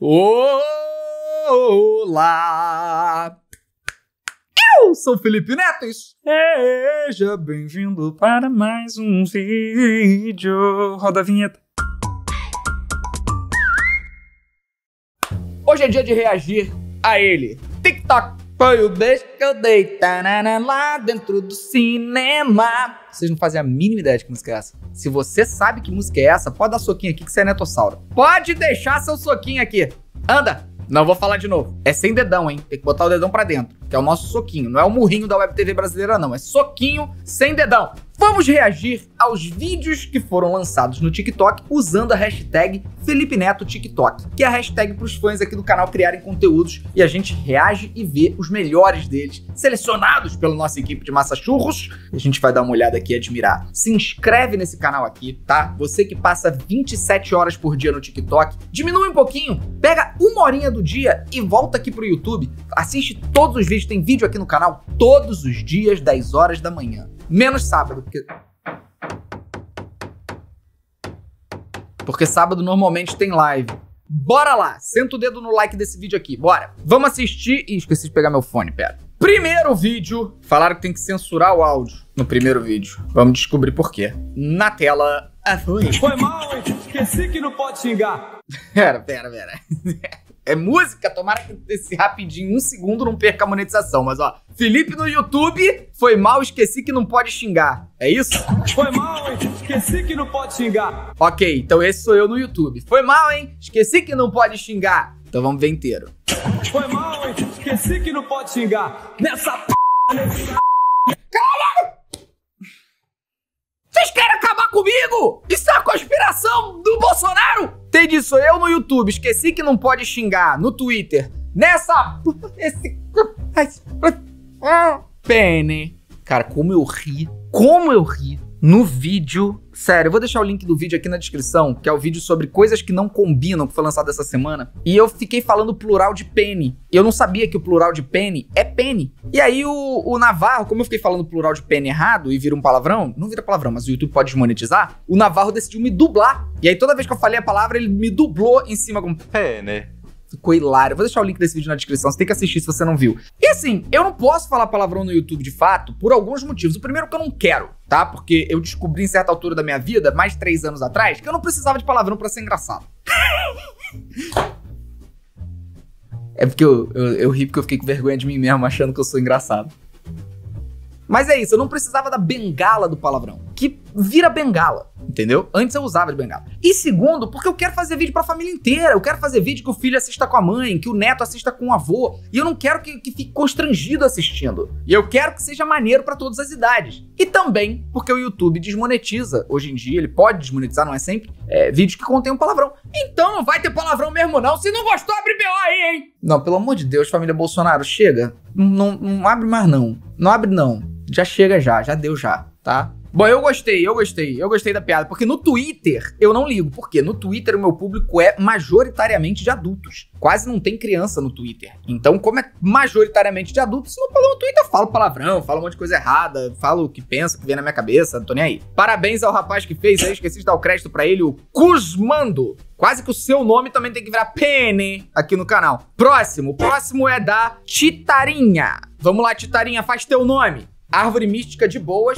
Olá! Eu sou o Felipe Neto e seja bem-vindo para mais um vídeo. Roda a vinheta. Hoje é dia de reagir a ele. TikTok foi o beijo que eu dei tanana, lá dentro do cinema. Vocês não fazem a mínima ideia de que música é essa. Se você sabe que música é essa, pode dar soquinho aqui que você é netossauro. Pode deixar seu soquinho aqui. Anda! Não vou falar de novo. É sem dedão, hein? Tem que botar o dedão pra dentro, que é o nosso soquinho. Não é o murrinho da Web TV brasileira, não. É soquinho sem dedão. Vamos reagir aos vídeos que foram lançados no TikTok usando a hashtag Felipe Neto TikTok, que é a hashtag para os fãs aqui do canal criarem conteúdos e a gente reage e vê os melhores deles, selecionados pela nossa equipe de Massa Churros. A gente vai dar uma olhada aqui e admirar. Se inscreve nesse canal aqui, tá? Você que passa 27 horas por dia no TikTok, diminui um pouquinho, pega uma horinha do dia e volta aqui pro YouTube. Assiste todos os vídeos, tem vídeo aqui no canal todos os dias, 10 horas da manhã. Menos sábado, porque sábado normalmente tem live. Bora lá, senta o dedo no like desse vídeo aqui, bora. Vamos assistir... Ih, esqueci de pegar meu fone, pera. Primeiro vídeo, falaram que tem que censurar o áudio no primeiro vídeo. Vamos descobrir por quê. Na tela... Foi mal, hein? Esqueci que não pode xingar. Pera. É música, tomara que esse rapidinho, 1 segundo, não perca a monetização. Mas ó, Felipe no YouTube, foi mal, esqueci que não pode xingar. É isso? Foi mal, hein? Esqueci que não pode xingar. Ok, então esse sou eu no YouTube. Foi mal, hein? Esqueci que não pode xingar. Então vamos ver inteiro. Foi mal, hein? Esqueci que não pode xingar. Nessa p... Caralho! Vocês querem acabar comigo? Isso é a conspiração do Bolsonaro? Entendi, sou eu no YouTube, esqueci que não pode xingar. No Twitter, nessa... Pene. Cara, como eu ri no vídeo. Sério, eu vou deixar o link do vídeo aqui na descrição, que é o vídeo sobre coisas que não combinam, que foi lançado essa semana. E eu fiquei falando plural de pene. Eu não sabia que o plural de pene é pene. E aí o Navarro, como eu fiquei falando plural de pene errado e vira um palavrão, não vira palavrão, mas o YouTube pode desmonetizar, o Navarro decidiu me dublar. E aí toda vez que eu falei a palavra, ele me dublou em cima com pene. Ficou hilário. Vou deixar o link desse vídeo na descrição, você tem que assistir se você não viu. E assim, eu não posso falar palavrão no YouTube de fato por alguns motivos. O primeiro é que eu não quero, tá? Porque eu descobri em certa altura da minha vida, mais de 3 anos atrás, que eu não precisava de palavrão pra ser engraçado. É porque eu ri porque eu fiquei com vergonha de mim mesmo, achando que eu sou engraçado. Mas é isso, eu não precisava da bengala do palavrão, que vira bengala, entendeu? Antes eu usava de bengala. E segundo, porque eu quero fazer vídeo pra família inteira, eu quero fazer vídeo que o filho assista com a mãe, que o neto assista com o avô, e eu não quero que fique constrangido assistindo. E eu quero que seja maneiro pra todas as idades. E também porque o YouTube desmonetiza, hoje em dia, ele pode desmonetizar, não é sempre, vídeos que contêm um palavrão. Então não vai ter palavrão mesmo não, se não gostou, abre BO aí, hein? Não, pelo amor de Deus, família Bolsonaro, chega. Não abre mais não, não abre não. Já chega já deu já, tá? Bom, eu gostei da piada, porque no Twitter eu não ligo, porque no Twitter o meu público é majoritariamente de adultos. Quase não tem criança no Twitter. Então, como é majoritariamente de adultos, se não falar no Twitter, eu falo palavrão, falo um monte de coisa errada, falo o que penso, o que vem na minha cabeça, não tô nem aí. Parabéns ao rapaz que fez aí, esqueci de dar o crédito pra ele, o Cusmando. Quase que o seu nome também tem que virar pene aqui no canal. O próximo é da Titarinha. Vamos lá, Titarinha, faz teu nome. Árvore mística de boas.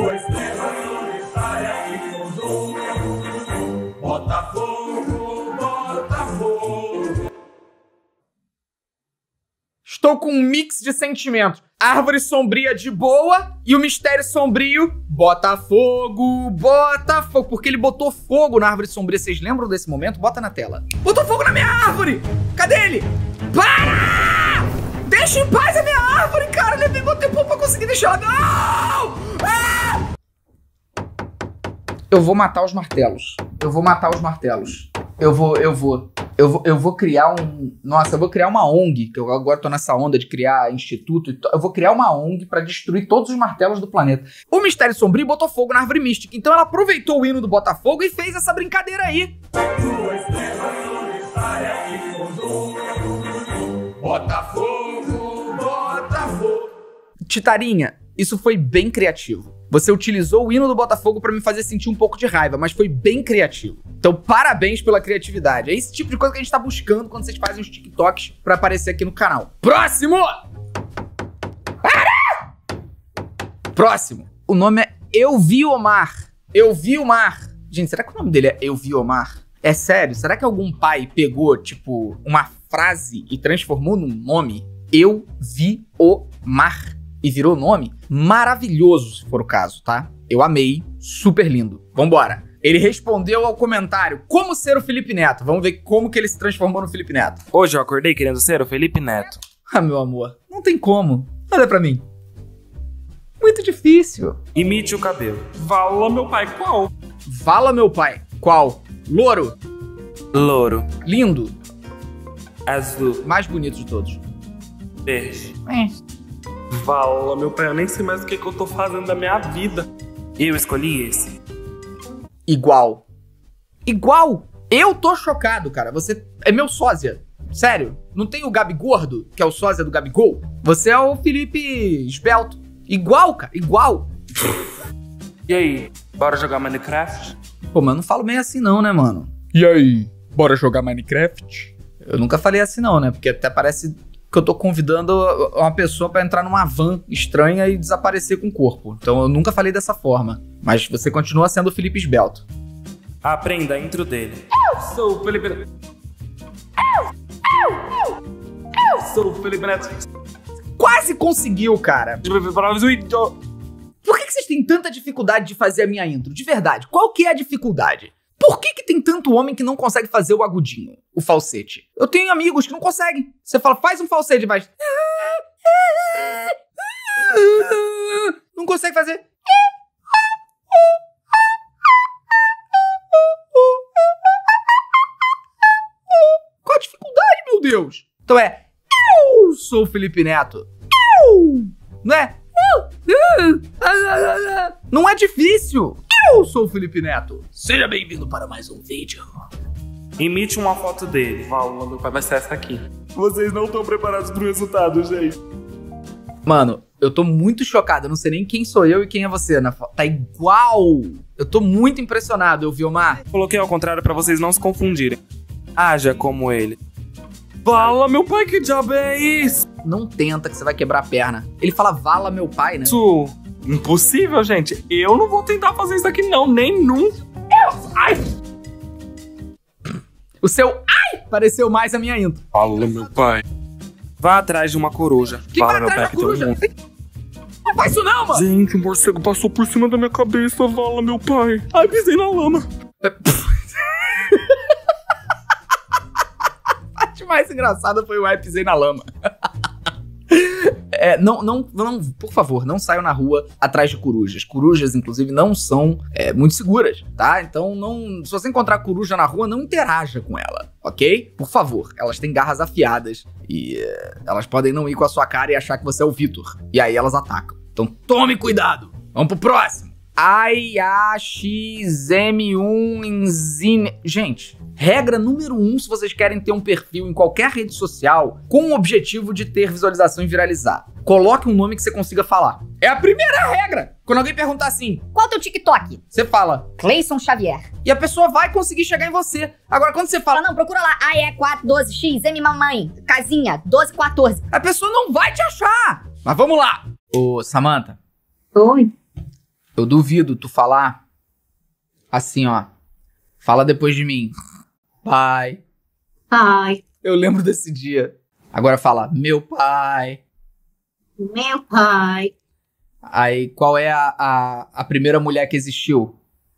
Estou com um mix de sentimentos. Árvore sombria de boa e o mistério sombrio. Botafogo. Porque ele botou fogo na árvore sombria. Vocês lembram desse momento? Bota na tela. Botou fogo na minha árvore! Cadê ele? Para! Deixa em paz a minha árvore, cara! Levei meu tempo pra conseguir deixar ela... Não! Ah! Eu vou matar os martelos. Eu vou criar um... Nossa, eu vou criar uma ONG, que eu agora tô nessa onda de criar instituto. Eu vou criar uma ONG pra destruir todos os martelos do planeta. O Mistério Sombrio botou fogo na árvore mística. Então ela aproveitou o hino do Botafogo e fez essa brincadeira aí. Botafogo. Titarinha, isso foi bem criativo. Você utilizou o hino do Botafogo pra me fazer sentir um pouco de raiva, mas foi bem criativo. Então, parabéns pela criatividade. É esse tipo de coisa que a gente tá buscando quando vocês fazem os TikToks pra aparecer aqui no canal. Próximo! Próximo. O nome é Elviomar. Elviomar. Gente, será que o nome dele é Elviomar? É sério? Será que algum pai pegou, tipo, uma frase e transformou num nome? Elviomar. E virou nome? Maravilhoso, se for o caso, tá? Eu amei. Super lindo. Vambora. Ele respondeu ao comentário, como ser o Felipe Neto? Vamos ver como que ele se transformou no Felipe Neto. Hoje eu acordei querendo ser o Felipe Neto. Ah, meu amor, não tem como. Olha pra mim. Muito difícil. Imite o cabelo. Vala, meu pai, qual? Vala, meu pai. Qual? Louro. Louro. Lindo. Azul. Mais bonito de todos. Verde. Vala, meu pai, eu nem sei mais o que eu tô fazendo da minha vida. Eu escolhi esse. Igual. Igual? Eu tô chocado, cara. Você é meu sósia. Sério. Não tem o Gabi Gordo, que é o sósia do Gabigol? Você é o Felipe Esbelto. Igual, cara. Igual. E aí, bora jogar Minecraft? Pô, mas eu não falo meio assim não, né, mano? E aí, bora jogar Minecraft? Eu nunca falei assim não, né? Porque até parece que eu tô convidando uma pessoa pra entrar numa van estranha e desaparecer com o corpo. Então eu nunca falei dessa forma. Mas você continua sendo o Felipe Esbelto. Aprenda a intro dele. Eu sou o Felipe Neto. Eu sou o Felipe Neto. Quase conseguiu, cara. Por que vocês têm tanta dificuldade de fazer a minha intro? De verdade, qual que é a dificuldade? Por que tem tanto homem que não consegue fazer o agudinho, o falsete? Eu tenho amigos que não conseguem. Você fala, faz um falsete, vai... Não consegue fazer. Qual a dificuldade, meu Deus? Então é... Eu sou o Felipe Neto. Não é? Não é difícil. Eu sou o Felipe Neto. Seja bem-vindo para mais um vídeo. Imite uma foto dele. Vala, meu pai, vai ser essa aqui. Vocês não estão preparados pro resultado, gente. Mano, eu tô muito chocado. Eu não sei nem quem sou eu e quem é você na foto. Tá igual. Eu tô muito impressionado, Elviomar. Coloquei ao contrário pra vocês não se confundirem. Haja como ele. Vala, meu pai, que diabo é isso? Não tenta que você vai quebrar a perna. Ele fala, vala meu pai, né? Isso... Impossível, gente. Eu não vou tentar fazer isso aqui, não. Nem nunca. Ai! O seu ai pareceu mais a minha intro. Fala, meu pai. Vá atrás de uma coruja. Que vai atrás da coruja? Não faz isso não, mano. Gente, o morcego passou por cima da minha cabeça. Vala, meu pai. Ai, pisei na lama. A parte mais engraçada foi o ai, pisei na lama. Não, por favor, não saiam na rua atrás de corujas. Corujas, inclusive, não são muito seguras, tá? Então, se você encontrar coruja na rua, não interaja com ela, ok? Por favor, elas têm garras afiadas e elas podem não ir com a sua cara e achar que você é o Vitor. E aí elas atacam. Então, tome cuidado. Vamos pro próximo. IAXM1 Enzine... Gente, regra número 1 se vocês querem ter um perfil em qualquer rede social com o objetivo de ter visualização e viralizar. Coloque um nome que você consiga falar. É a primeira regra. Quando alguém perguntar assim, qual é o teu TikTok? Você fala, Cleison Xavier. E a pessoa vai conseguir chegar em você. Agora, quando você fala, Não, procura lá, AE412X, M mamãe, casinha, 1214. a pessoa não vai te achar. Mas vamos lá. Ô, Samantha. Oi. Eu duvido tu falar assim, ó. Fala depois de mim. Pai. Pai. Eu lembro desse dia. Agora fala, meu pai. Meu pai. Aí, qual é a primeira mulher que existiu?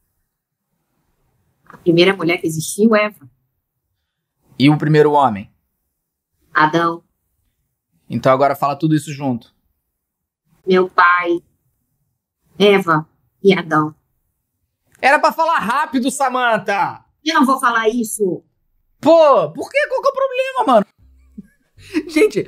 A primeira mulher que existiu, Eva. E o primeiro homem? Adão. Então agora fala tudo isso junto. Meu pai. Eva e Adão. Era pra falar rápido, Samantha! Eu não vou falar isso. Pô, por quê? Qual que é o problema, mano? Gente,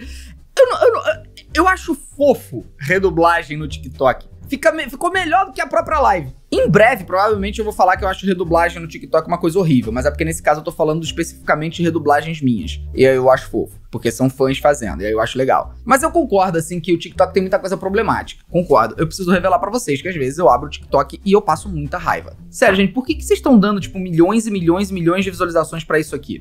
eu acho fofo redublagem no TikTok. Ficou melhor do que a própria live. Em breve, provavelmente, eu vou falar que eu acho redublagem no TikTok uma coisa horrível, mas é porque nesse caso eu tô falando especificamente de redublagens minhas. E aí eu acho fofo, porque são fãs fazendo, e aí eu acho legal. Mas eu concordo, assim, que o TikTok tem muita coisa problemática. Concordo. Eu preciso revelar pra vocês que às vezes eu abro o TikTok e eu passo muita raiva. Sério, gente, por que vocês estão dando, tipo, milhões e milhões e milhões de visualizações pra isso aqui?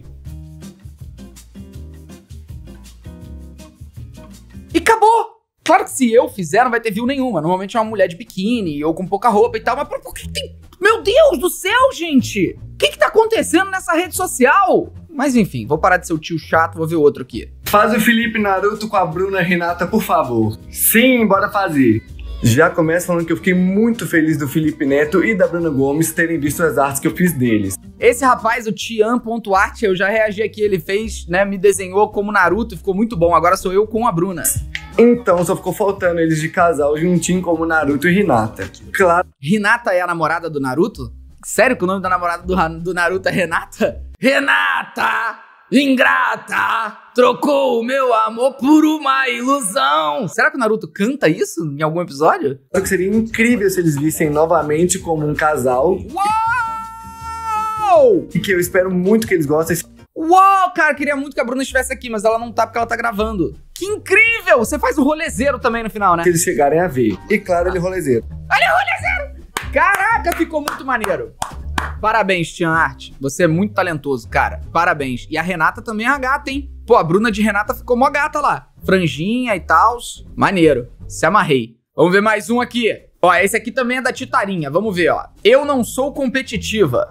E acabou! Claro que se eu fizer, não vai ter view nenhuma. Normalmente é uma mulher de biquíni ou com pouca roupa e tal. Mas por que tem... Meu Deus do céu, gente! O que tá acontecendo nessa rede social? Mas enfim, vou parar de ser o tio chato, vou ver outro aqui. Faz o Felipe Naruto com a Bruna Renata, por favor. Sim, bora fazer. Já começo falando que eu fiquei muito feliz do Felipe Neto e da Bruna Gomes terem visto as artes que eu fiz deles. Esse rapaz, o Tian.art, eu já reagi aqui, ele fez, né, me desenhou como Naruto, ficou muito bom. Agora sou eu com a Bruna. Então só ficou faltando eles de casal juntinho como Naruto e Hinata. Claro. Hinata é a namorada do Naruto? Sério que o nome da namorada do Naruto é Renata? Renata! Ingrata! Trocou o meu amor por uma ilusão! Será que o Naruto canta isso em algum episódio? Só que seria incrível se eles vissem novamente como um casal. Uou! E que eu espero muito que eles gostem. Uau, cara, queria muito que a Bruna estivesse aqui, mas ela não tá porque ela tá gravando. Que incrível! Você faz o rolezeiro também no final, né? Que eles chegarem a ver. E claro, ele rolezeiro. Olha o rolezeiro! Caraca, ficou muito maneiro. Parabéns, Tian Art. Você é muito talentoso, cara. Parabéns. E a Renata também é uma gata, hein? Pô, a Bruna de Renata ficou mó gata lá. Franjinha e tal. Maneiro. Se amarrei. Vamos ver mais um aqui. Ó, esse aqui também é da Titarinha. Vamos ver, ó. Eu não sou competitiva.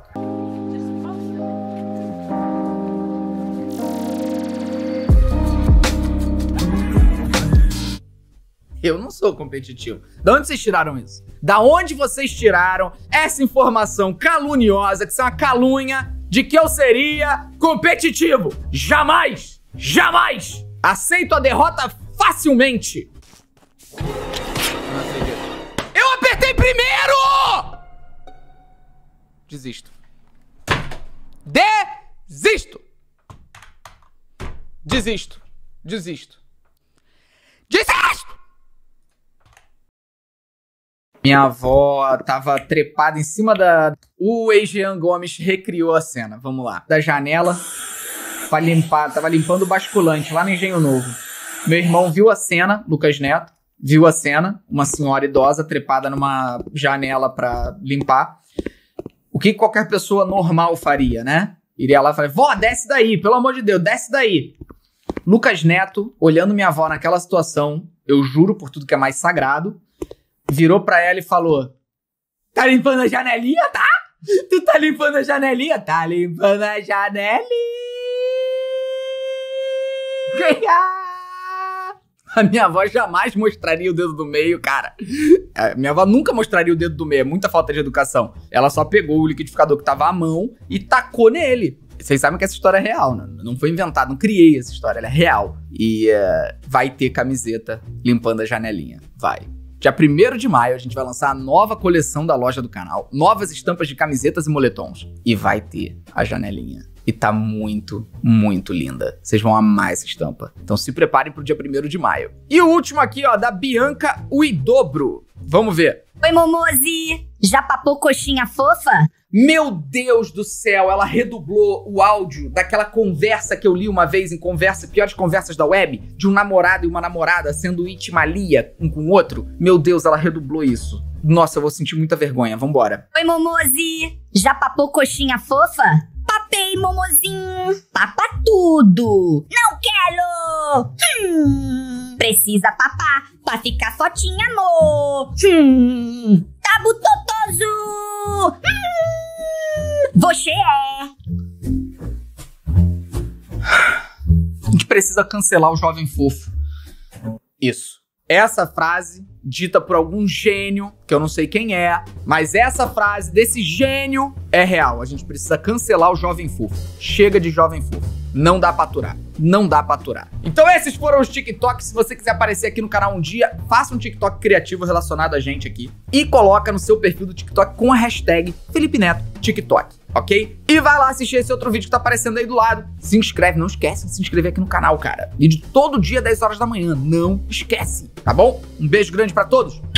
Eu não sou competitivo. Da onde vocês tiraram isso? Da onde vocês tiraram essa informação caluniosa, que isso é uma calúnia, de que eu seria competitivo? Jamais! Jamais! Aceito a derrota facilmente! Não acredito. Eu apertei primeiro! Desisto. Desisto! Desisto. Desisto. Desisto! Minha avó tava trepada em cima da... O Jean Gomes recriou a cena. Vamos lá. Da janela pra limpar. Tava limpando o basculante lá no Engenho Novo. Meu irmão viu a cena, Lucas Neto, viu a cena. Uma senhora idosa trepada numa janela pra limpar. O que qualquer pessoa normal faria, né? Iria lá e falaria, vó, desce daí, pelo amor de Deus, desce daí. Lucas Neto, olhando minha avó naquela situação, eu juro por tudo que é mais sagrado, virou pra ela e falou, tá limpando a janelinha, tá? Tu tá limpando a janelinha? Tá limpando a janelinha. A minha avó jamais mostraria o dedo do meio, cara. A minha avó nunca mostraria o dedo do meio, é muita falta de educação. Ela só pegou o liquidificador que tava à mão e tacou nele. Vocês sabem que essa história é real, né? Não foi inventada, não criei essa história, ela é real. E vai ter camiseta limpando a janelinha, vai. Dia 1º de maio a gente vai lançar a nova coleção da loja do canal, novas estampas de camisetas e moletons. E vai ter a janelinha. E tá muito, muito linda. Vocês vão amar essa estampa. Então se preparem pro dia 1º de maio. E o último aqui, ó, da Bianca Uidobro. Vamos ver. Oi, Momozi. Já papou coxinha fofa? Meu Deus do céu, ela redublou o áudio daquela conversa que eu li uma vez em piores conversas da web, de um namorado e uma namorada sendo itimalia um com o outro. Meu Deus, ela redublou isso. Nossa, eu vou sentir muita vergonha. Vambora. Oi, Momozi. Já papou coxinha fofa? Papei, Momozinho. Papa tudo. Não quero. Precisa papar pra ficar fortinha, amor. Tabu totoso. Você é. A gente precisa cancelar o jovem fofo. Isso. Essa frase, dita por algum gênio, que eu não sei quem é, mas essa frase desse gênio é real. A gente precisa cancelar o jovem fofo. Chega de jovem fofo. Não dá pra aturar. Não dá pra aturar. Então esses foram os TikToks. Se você quiser aparecer aqui no canal um dia, faça um TikTok criativo relacionado a gente aqui e coloca no seu perfil do TikTok com a hashtag Felipe Neto TikTok, ok? E vai lá assistir esse outro vídeo que tá aparecendo aí do lado. Se inscreve, não esquece de se inscrever aqui no canal, cara. Vídeo todo dia, 10 horas da manhã. Não esquece, tá bom? Um beijo grande pra todos.